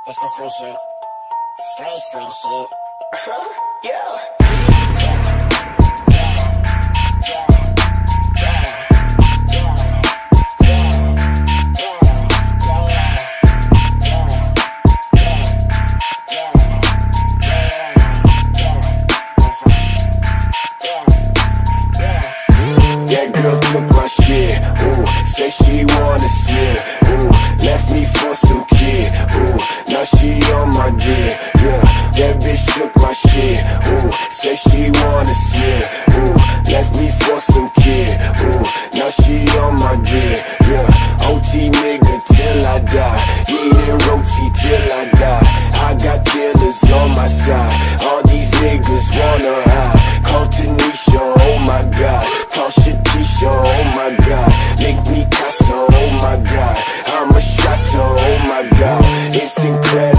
It's some sweet shit. Straight sweet shit. Yeah. That girl took my shit, ooh, said she wanna slip, ooh, left me for some kid, ooh, now she on my dick, yeah, that bitch took my shit, ooh, said she wanna slip, ooh, left me for some kid, ooh, now she on my dick, yeah, OT nigga till I die, eating roti till I die, I got killers on my side, all these niggas wanna hide, call Tanisha, oh my god, call Shatisha, oh my god, make me Casa, oh my god, I'm a Shatta, oh my god, it's incredible.